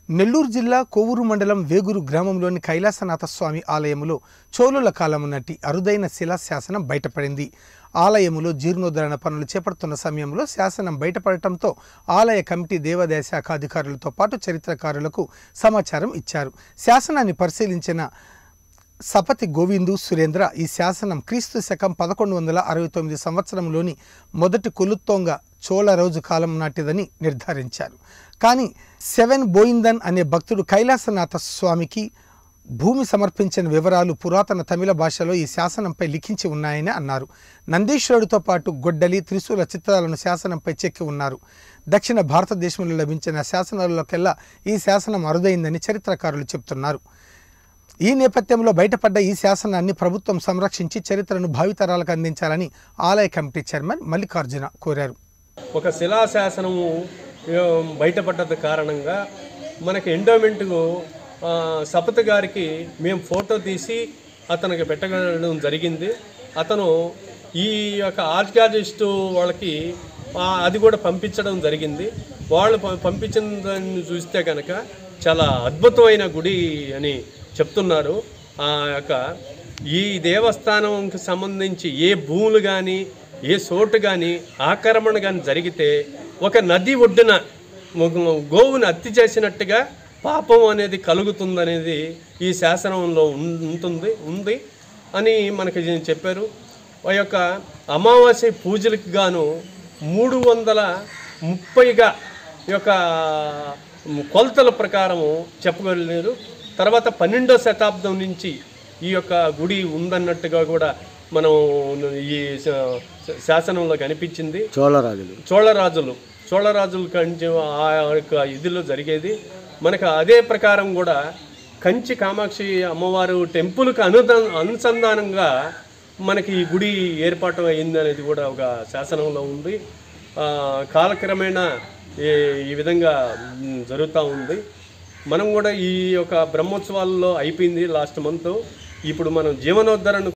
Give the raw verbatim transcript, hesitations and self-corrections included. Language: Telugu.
నెల్లూరు జిల్లా కోవూరు మండలం వేగూరు గ్రామంలోని కైలాసనాథ స్వామి ఆలయములో చోళుల కాలము నాటి అరుదైన శిలాశాసనం బయటపడింది. ఆలయములో జీర్ణోద్ధరణ పనులు చేపడుతున్న సమయంలో శాసనం బయటపడటంతో ఆలయ కమిటీ దేవాదాయ శాఖ అధికారులతో పాటు చరిత్రకారులకు సమాచారం ఇచ్చారు. శాసనాన్ని పరిశీలించిన సపతి గోవిందు సురేంద్ర ఈ శాసనం క్రీస్తు శకం పదకొండు వందల అరవై తొమ్మిది సంవత్సరంలోని మొదటి కులుత్తొంగ చోళ రోజు కాలం నాటిదని నిర్ధారించారు. కానీ సెవెన్ బోయిందన్ అనే భక్తుడు కైలాసనాథ స్వామికి భూమి సమర్పించిన వివరాలు పురాతన తమిళ భాషలో ఈ శాసనంపై లిఖించి ఉన్నాయని అన్నారు. నందీశ్వరుడితో పాటు గొడ్డలి, త్రిశూల చిత్రాలను శాసనంపై చెక్కి ఉన్నారు. దక్షిణ భారతదేశంలో లభించిన శాసనాలలోకెల్లా ఈ శాసనం అరుదైందని చరిత్రకారులు చెబుతున్నారు. ఈ నేపథ్యంలో బయటపడ్డ ఈ శాసనాన్ని ప్రభుత్వం సంరక్షించి చరిత్రను భావితరాలకు అందించాలని ఆలయ కమిటీ చైర్మన్ మల్లికార్జున కోరారు. ఒక శిలాశాసనము బయటపడ్డ కారణంగా మనకి ఎండోమెంట్ సపత్ గారికి మేము ఫోటో తీసి అతనికి పెట్టడం జరిగింది. అతను ఈ యొక్క ఆర్కియాలజిస్టు వాళ్ళకి అది కూడా పంపించడం జరిగింది. వాళ్ళు పంపించిన దాన్ని చూస్తే కనుక చాలా అద్భుతమైన గుడి అని చెప్తున్నారు. ఆ యొక్క ఈ దేవస్థానంకి సంబంధించి ఏ భూములు కానీ ఏ చోటు కానీ ఆక్రమణ కానీ జరిగితే ఒక నది ఒడ్డున గోవుని హత్య చేసినట్టుగా పాపం అనేది కలుగుతుందనేది ఈ శాసనంలో ఉంటుంది ఉంది అని మనకి చెప్పారు. ఆ యొక్క అమావాస్య పూజలకు గాను మూడు వందల ముప్పైగా ఈ యొక్క కొలతల ప్రకారము చెప్పగలిగారు. తర్వాత పన్నెండో శతాబ్దం నుంచి ఈ యొక్క గుడి ఉందన్నట్టుగా కూడా మనం ఈ శాసనంలో కనిపించింది. చోళరాజులు చోళరాజులు చోళరాజులు కంచి ఆ యొక్క ఇదిలో జరిగేది. మనకు అదే ప్రకారం కూడా కంచి కామాక్షి అమ్మవారు టెంపుల్కి అనుద అనుసంధానంగా మనకి ఈ గుడి ఏర్పాటు అయింది అనేది కూడా ఒక శాసనంలో ఉంది. కాలక్రమేణా ఈ విధంగా జరుగుతూ ఉంది. మనం కూడా ఈ యొక్క బ్రహ్మోత్సవాల్లో అయిపోయింది లాస్ట్ మంత్. ఇప్పుడు మనం జీవనోద్ధరణ